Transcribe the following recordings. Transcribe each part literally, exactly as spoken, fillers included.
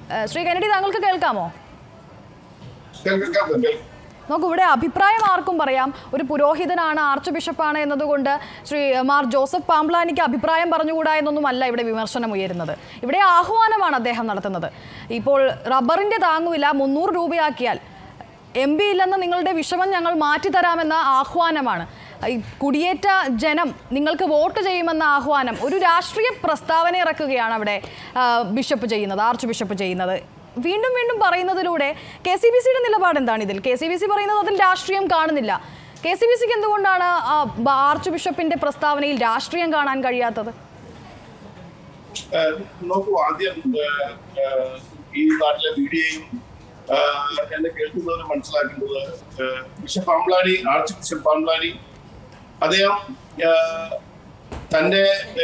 Shri Kennedy, താങ്കൾക്ക് കേൾക്കാമോ? നോക്കൂ, ഇവിടെ അഭിപ്രായം ആർക്കും പറയാം. ഒരു പുരോഹിതനാണ്, ആർച്ച് ബിഷപ്പാണ് എന്നതുകൊണ്ട് ശ്രീ മാർ ജോസഫ് പാംപ്ലാനിക്ക് അഭിപ്രായം പറഞ്ഞുകൂടാ എന്നൊന്നുമല്ല ഇവിടെ വിമർശനം ഉയരുന്നത്. ഇവിടെ ആഹ്വാനമാണ് അദ്ദേഹം നടത്തുന്നത്. ഇപ്പോൾ റബ്ബറിൻ്റെ താങ്ങുവില മുന്നൂറ് രൂപയാക്കിയാൽ എം പി ഇല്ലെന്ന് നിങ്ങളുടെ വിഷമം ഞങ്ങൾ മാറ്റിത്തരാമെന്ന ആഹ്വാനമാണ്. കുടിയേറ്റ ജനം നിങ്ങൾക്ക് വോട്ട് ചെയ്യുമെന്ന ആഹ്വാനം, ഒരു രാഷ്ട്രീയ പ്രസ്താവന ഇറക്കുകയാണ് അവിടെ ബിഷപ്പ് ചെയ്യുന്നത്, ആർച്ച് ബിഷപ്പ് ചെയ്യുന്നത്. വീണ്ടും വീണ്ടും പറയുന്നതിലൂടെ കെ സി ബി സിയുടെ നിലപാട് എന്താണ് ഇതിൽ? കെ സി ബി സി പറയുന്നത് അതിൽ രാഷ്ട്രീയം കാണുന്നില്ല. കെ സി ബി സിക്ക് എന്തുകൊണ്ടാണ് ആർച്ച് ബിഷപ്പിന്റെ പ്രസ്താവനയിൽ രാഷ്ട്രീയം കാണാൻ കഴിയാത്തത്? നോക്കൂ, ആദ്യം ഈ നാട്ടിലെ മീഡിയയും എന്നെ കേൾക്കുന്നവരും മനസ്സിലാക്കേണ്ടത്, bishop Pamplany, archbishop Pamplany അദ്ദേഹം തന്റെ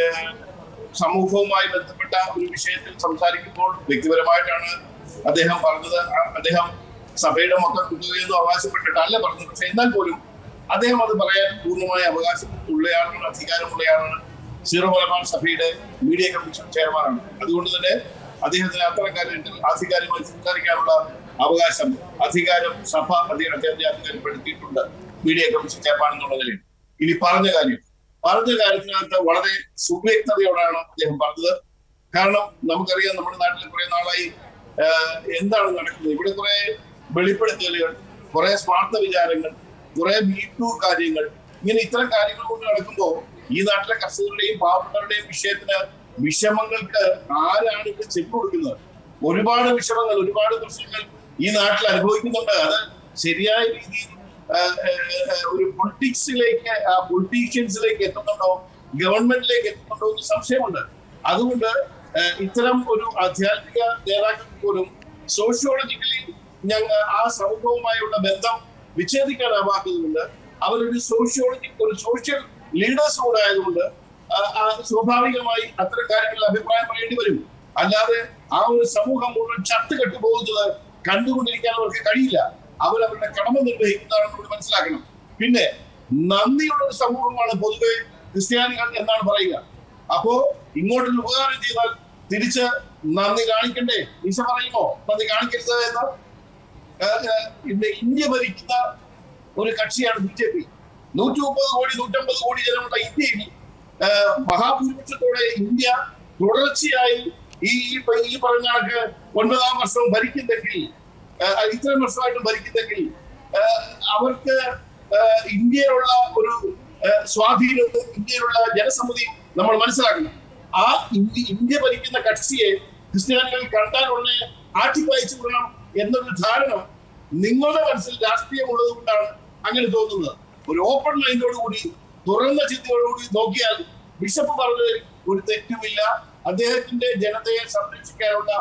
സമൂഹവുമായി ബന്ധപ്പെട്ട ഒരു വിഷയത്തിൽ സംസാരിക്കുമ്പോൾ വ്യക്തിപരമായിട്ടാണ് അദ്ദേഹം പറഞ്ഞത്. അദ്ദേഹം സഭയുടെ മൊത്തം കുത്തുകയെന്നും അവകാശപ്പെട്ടിട്ടല്ല പറഞ്ഞത്. പക്ഷെ എന്നാൽ പോലും അദ്ദേഹം അത് പറയാൻ പൂർണ്ണമായ അവകാശമുള്ളയാളാണ്, അധികാരമുള്ളയാളാണ്. സീറോ മലബാർ സഭയുടെ മീഡിയ കമ്മീഷൻ ചെയർമാനാണ്. അതുകൊണ്ട് തന്നെ അദ്ദേഹത്തിന് അത്തരം കാര്യത്തിൽ ആധികാരികമായി സംസാരിക്കാനുള്ള അവകാശം, അധികാരം സഭ അദ്ദേഹത്തെ അധികാരപ്പെടുത്തിയിട്ടുണ്ട് മീഡിയ കമ്മീഷൻ ചെയർമാൻ എന്നുള്ള നിലയിൽ. ഇനി പറഞ്ഞ കാര്യം പറഞ്ഞ കാര്യത്തിനകത്ത് വളരെ സുവ്യക്തതയോടാണ് അദ്ദേഹം പറഞ്ഞത്. കാരണം നമുക്കറിയാം, നമ്മുടെ നാട്ടിൽ കുറെ നാളായി എന്താണ് നടക്കുന്നത്. ഇവിടെ കുറെ വെളിപ്പെടുത്തലുകൾ, കുറെ സ്വാർത്ഥ വിചാരങ്ങൾ, കുറെ മീറ്റു കാര്യങ്ങൾ, ഇങ്ങനെ ഇത്തരം കാര്യങ്ങൾ കൊണ്ട് നടക്കുമ്പോൾ ഈ നാട്ടിലെ കർഷകരുടെയും പാവപ്പെട്ടവരുടെയും വിഷയത്തിന് വിഷമങ്ങൾക്ക് ആരാണ് ഇവിടെ ചെപ്പ് കൊടുക്കുന്നത്? ഒരുപാട് വിഷമങ്ങൾ, ഒരുപാട് പ്രശ്നങ്ങൾ ഈ നാട്ടിൽ അനുഭവിക്കുന്നുണ്ട്. അത് ശരിയായ രീതിയിൽ ഒരു പൊളിറ്റിക്സിലേക്ക്, പൊളിറ്റീഷ്യൻസിലേക്ക് എത്തുന്നുണ്ടോ, ഗവൺമെന്റിലേക്ക് എത്തുന്നുണ്ടോ എന്ന് സംശയമുണ്ട്. അതുകൊണ്ട് ഇത്തരം ഒരു ആധ്യാത്മിക നേതാക്കൾക്ക് പോലും സോഷ്യോളജിക്കലി ഞങ്ങൾ ആ സമൂഹവുമായുള്ള ബന്ധം വിച്ഛേദിക്കാനാവാത്തതുകൊണ്ട് അവരൊരു സോഷ്യോളജി ഒരു സോഷ്യൽ ലീഡേഴ്സ് കൂടെ ആയതുകൊണ്ട് സ്വാഭാവികമായി അത്തരം കാര്യങ്ങളിൽ അഭിപ്രായം പറയേണ്ടി വരും. അല്ലാതെ ആ ഒരു സമൂഹം മുഴുവൻ ചത്ത് കെട്ടുപോകുന്നത് കണ്ടുകൊണ്ടിരിക്കാൻ അവർക്ക് കഴിയില്ല. അവരവരുടെ കടമ നിർവഹിക്കുന്നതാണെന്ന് നമ്മൾ മനസ്സിലാക്കണം. പിന്നെ നന്ദിയുള്ള ഒരു സമൂഹമാണ് പൊതുവെ ക്രിസ്ത്യാനികൾ എന്നാണ് പറയുക. അപ്പോ ഇങ്ങോട്ടൊരു ഉപകാരം ചെയ്താൽ തിരിച്ച് നന്ദി കാണിക്കണ്ടേ? ഈശ പറയുമോ നന്ദി കാണിക്കരുത് എന്ന്? ഇന്ത്യ ഭരിക്കുന്ന ഒരു കക്ഷിയാണ് ബി ജെ പി. നൂറ്റി മുപ്പത് കോടി നൂറ്റമ്പത് കോടി ജനമുള്ള ഇന്ത്യയിൽ മഹാഭൂരിപക്ഷത്തോടെ ഇന്ത്യ തുടർച്ചയായി ഈ ഈ പറഞ്ഞ കണക്ക് ഒൻപതാം വർഷവും ഭരിക്കുന്നെങ്കിൽ, ഇത്രയും വർഷമായിട്ടും ഭരിക്കുന്നെങ്കിൽ അവർക്ക് ഇന്ത്യയിലുള്ള ഒരു സ്വാധീനവും ഇന്ത്യയിലുള്ള ജനസമ്മതി നമ്മൾ മനസ്സിലാക്കണം. ആ ഇന്ത്യ ഇന്ത്യ ഭരിക്കുന്ന കക്ഷിയെ ക്രിസ്ത്യാനികൾ കണ്ടാൽ ഉടനെ ആട്ടിപ്പായച്ചു വിടണം എന്നൊരു ധാരണ നിങ്ങളുടെ മനസ്സിൽ രാഷ്ട്രീയമുള്ളത് കൊണ്ടാണ് അങ്ങനെ തോന്നുന്നത്. ഒരു ഓപ്പൺ മൈൻഡോടുകൂടി, തുറന്ന ചിന്തയോടുകൂടി നോക്കിയാൽ ബിഷപ്പ് പറഞ്ഞതിൽ ഒരു തെറ്റുമില്ല. അദ്ദേഹത്തിന്റെ ജനതയെ സംരക്ഷിക്കാനുള്ള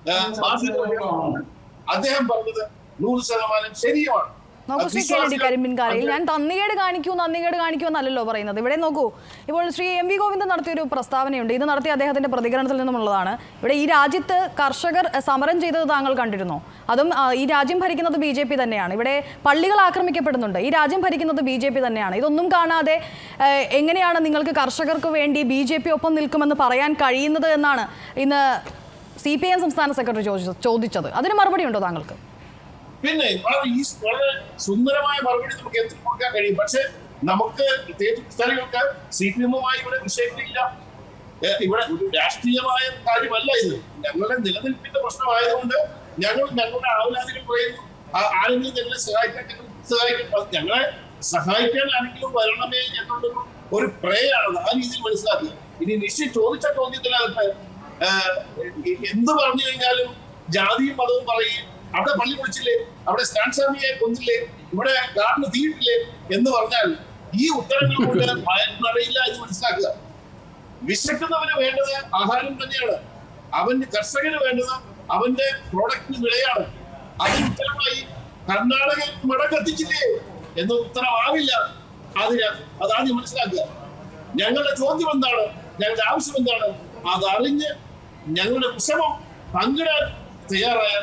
അദ്ദേഹം പറഞ്ഞത് നൂറ് ശതമാനം ശരിയാണ്. നോക്കൂ ശ്രീ കെന്നഡി കരിമ്പിൻകാരയിൽ, ഞാൻ നന്ദികേട് കാണിക്കൂ നന്ദികേട് കാണിക്കൂ എന്നല്ലല്ലോ പറയുന്നത്. ഇവിടെ നോക്കൂ, ഇപ്പോൾ ശ്രീ എം വി ഗോവിന്ദൻ നടത്തിയൊരു പ്രസ്താവനയുണ്ട്. ഇത് നടത്തിയ അദ്ദേഹത്തിന്റെ പ്രതികരണത്തിൽ നിന്നുമുള്ളതാണ്. ഇവിടെ ഈ രാജ്യത്ത് കർഷകർ സമരം ചെയ്തത് താങ്കൾ കണ്ടിരുന്നോ? അതും ഈ രാജ്യം ഭരിക്കുന്നത് ബി ജെ പി തന്നെയാണ്. ഇവിടെ പള്ളികൾ ആക്രമിക്കപ്പെടുന്നുണ്ട്. ഈ രാജ്യം ഭരിക്കുന്നത് ബി ജെ പി തന്നെയാണ്. ഇതൊന്നും കാണാതെ എങ്ങനെയാണ് നിങ്ങൾക്ക് കർഷകർക്ക് വേണ്ടി ബി ജെ പി ഒപ്പം നിൽക്കുമെന്ന് പറയാൻ കഴിയുന്നത് എന്നാണ് ഇന്ന് സി പി എം സംസ്ഥാന സെക്രട്ടറി ചോദിച്ചത്. അതിന് മറുപടി ഉണ്ടോ താങ്കൾക്ക്? പിന്നെ ഈ വളരെ സുന്ദരമായ മറുപടി നമുക്ക് എത്തി കൊടുക്കാൻ കഴിയും. പക്ഷെ നമുക്ക് പ്രത്യേകിച്ച് ക്രിസ്ത്യാനികൾക്ക് സി പി എമ്മുമായി ഇവിടെ വിഷയത്തിലില്ല. ഇവിടെ ഒരു രാഷ്ട്രീയമായ കാര്യമല്ല ഇത്. ഞങ്ങളുടെ നിലനിൽപ്പിന്റെ പ്രശ്നമായതുകൊണ്ട് ഞങ്ങൾ ഞങ്ങളുടെ ആവലാതികൾ പറയുന്നു. ആരെങ്കിലും ഞങ്ങളെ സഹായിക്കാൻ സഹായിക്കാൻ ഞങ്ങളെ സഹായിക്കാൻ ആരെങ്കിലും വരണമേ എന്നുള്ളൊരു ഒരു പ്രേയാണ്. ആ രീതിയിൽ മനസ്സിലാക്കുക. ഇനി നിശ്ചയം ചോദിച്ച ചോദ്യത്തിനകത്ത് എന്ത് പറഞ്ഞു കഴിഞ്ഞാലും ജാതിയും മതവും പറയും. അവിടെ പള്ളി പൊളിച്ചില്ലേ, അവിടെ സ്റ്റാൻസാമിയെ കൊന്നില്ലേ, ഇവിടെ ഗാർഡിന് തീയിട്ടില്ലേ എന്ന് പറഞ്ഞാൽ ഈ ഉത്തരങ്ങൾ കൊണ്ട് ഭയന്നറിയില്ല എന്ന് മനസ്സിലാക്കുക. വിശക്കുന്നവന് വേണ്ടത് ആഹാരം തന്നെയാണ്. അവന് കർഷകന് വേണ്ടത് അവന്റെ പ്രോഡക്റ്റിന് വിലയാണ്. അതിന് ഉത്തരമായി കർണാടകയിൽ മടം കത്തിച്ചില്ലേ എന്ന ഉത്തരമാവില്ല. അതിന് അതാദ്യം മനസ്സിലാക്കുക. ഞങ്ങളുടെ ചോദ്യം എന്താണ്, ഞങ്ങളുടെ ആവശ്യം എന്താണ്, അതറിഞ്ഞ് ഞങ്ങളുടെ വിഷമം പങ്കിടാൻ തയ്യാറായാൽ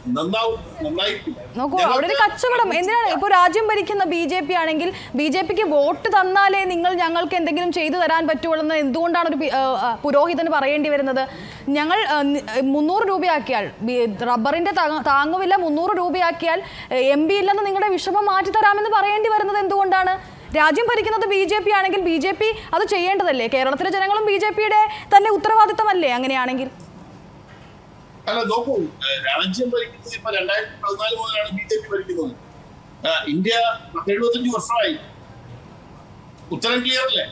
നന്നാവും നന്നായിരിക്കും. നോക്കൂ, അവിടെ ഒരു കച്ചവടം എന്തിനാണ്? ഇപ്പോൾ രാജ്യം ഭരിക്കുന്ന ബി ജെ പി ആണെങ്കിൽ ബി ജെ പിക്ക് വോട്ട് തന്നാലേ നിങ്ങൾ ഞങ്ങൾക്ക് എന്തെങ്കിലും ചെയ്തു തരാൻ പറ്റുള്ളൂ എന്ന് എന്തുകൊണ്ടാണ് ഒരു പുരോഹിതന് പറയേണ്ടി വരുന്നത്? ഞങ്ങൾ മുന്നൂറ് രൂപയാക്കിയാൽ റബ്ബറിന്റെ താങ്ങുവില മുന്നൂറ് രൂപയാക്കിയാൽ എം പി ഇല്ലെന്ന് നിങ്ങളുടെ വിഷമം മാറ്റിത്തരാമെന്ന് പറയേണ്ടി വരുന്നത് എന്തുകൊണ്ടാണ്? രാജ്യം ഭരിക്കുന്നത് ബി ജെ പി ആണെങ്കിൽ ബി ജെ പി അത് ചെയ്യേണ്ടതല്ലേ? കേരളത്തിലെ ജനങ്ങളും ബി ജെ പിയുടെ തന്നെ ഉത്തരവാദിത്തമല്ലേ അങ്ങനെയാണെങ്കിൽ? അല്ല നോക്കൂ, രാജ്യം ഭരിക്കുന്നത് ഇപ്പൊ രണ്ടായിരത്തി പതിനാല് മുതലാണ് ബി ജെ പി ഭരിക്കുന്നത്. ഇന്ത്യ എഴുപത്തഞ്ച് വർഷമായി. ഉത്തരം ക്ലിയർ അല്ലേ?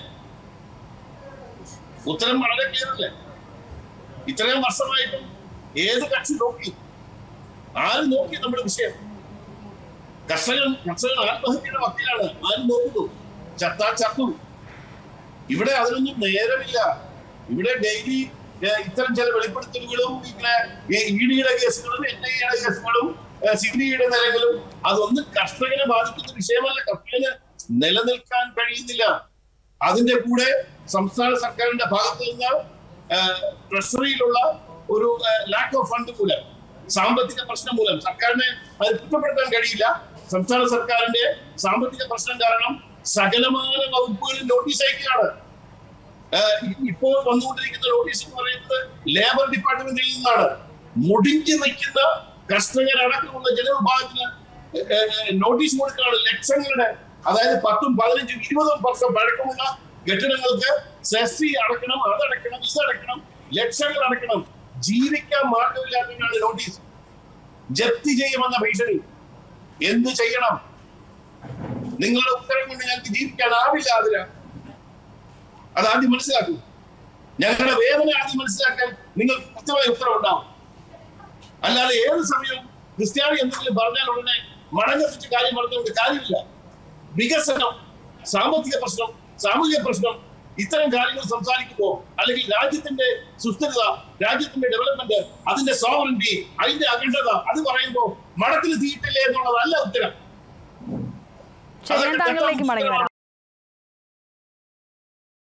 ഉത്തരം വളരെ ക്ലിയർ അല്ലേ? ഇത്രയും വർഷമായിട്ടും ഏത് കക്ഷി നോക്കി? ആര് നോക്കി നമ്മുടെ വിഷയം? കർഷകൻ കർഷകൻ ആത്മഹത്യയുടെ വക്കിലാണ്. ആരും നോക്കുന്നു? ചത്താ ചത്തു. ഇവിടെ അതിനൊന്നും നേരമില്ല. ഇവിടെ ഡെയിലി ഇത്തരം ചില വെളിപ്പെടുത്തലുകളും ഇങ്ങനെ ഇ ഡിയുടെ കേസുകളും എൻ ഐ എയുടെ കേസുകളും സി ബി ഐയുടെ നിലകളും അതൊന്നും കർഷകനെ ബാധിക്കുന്ന വിഷയമല്ല. കർഷകന് നിലനിൽക്കാൻ കഴിയുന്നില്ല. അതിന്റെ കൂടെ സംസ്ഥാന സർക്കാരിന്റെ ഭാഗത്ത് നിന്ന് ട്രഷറിയിലുള്ള ഒരു ലാക്ക് ഓഫ് ഫണ്ട് മൂലം, സാമ്പത്തിക പ്രശ്നം മൂലം സർക്കാരിനെ അത് കുറ്റപ്പെടുത്താൻ കഴിയില്ല. സംസ്ഥാന സർക്കാരിന്റെ സാമ്പത്തിക പ്രശ്നം കാരണം സകലമായ വകുപ്പുകളിൽ നോട്ടീസ് അയക്കുകയാണ്. ഇപ്പോൾ വന്നുകൊണ്ടിരിക്കുന്ന നോട്ടീസ് എന്ന് പറയുന്നത് ലേബർ ഡിപ്പാർട്ട്മെന്റിൽ നിന്നാണ്. മുടിഞ്ഞു നിൽക്കുന്ന കർഷകരടക്കമുള്ള ജനവിഭാഗത്തിന് നോട്ടീസ് കൊടുക്കുകയാണ്. ലക്ഷങ്ങളുടെ, അതായത് പത്തും പതിനഞ്ചും ഇരുപതും വർഷം പഴക്കമുള്ള കെട്ടിടങ്ങൾക്ക് സെസ് അടക്കണം, അതടക്കണം, ഇതടക്കണം, ലക്ഷങ്ങൾ അടക്കണം. ജീവിക്കാൻ മാർഗമില്ലാത്തതാണ് നോട്ടീസ്. ജപ്തി ചെയ്യുമെന്ന ഭീഷണി. എന്ത് ചെയ്യണം? നിങ്ങളുടെ ഉത്തരം കൊണ്ട് ഞങ്ങൾക്ക് ജീവിക്കാനാവില്ല. അതിന് അതാദ്യം മനസ്സിലാക്കൂ. ഞങ്ങളുടെ വേദന ആദ്യം മനസ്സിലാക്കാൻ നിങ്ങൾക്ക് കൃത്യമായ ഉത്തരം ഉണ്ടാവും. അല്ലാതെ ഏത് സമയവും ക്രിസ്ത്യാനി എന്തെങ്കിലും പറഞ്ഞാൽ ഉടനെ മടങ്ങത്തിച്ച് കാര്യം പറഞ്ഞുകൊണ്ട് കാര്യമില്ല. വികസനം, സാമ്പത്തിക പ്രശ്നം, സാമൂഹിക പ്രശ്നം, ഇത്തരം കാര്യങ്ങൾ സംസാരിക്കുമ്പോൾ അല്ലെങ്കിൽ രാജ്യത്തിന്റെ സുസ്ഥിരത, രാജ്യത്തിന്റെ ഡെവലപ്മെന്റ്, അതിന്റെ സോവറിറ്റി, അതിന്റെ അഖണ്ഡത അത് പറയുമ്പോൾ മടത്തിൽ തീയിട്ടില്ലേ എന്നുള്ളതല്ല ഉത്തരം. താങ്കളിലേക്ക് മടങ്ങി വരാം.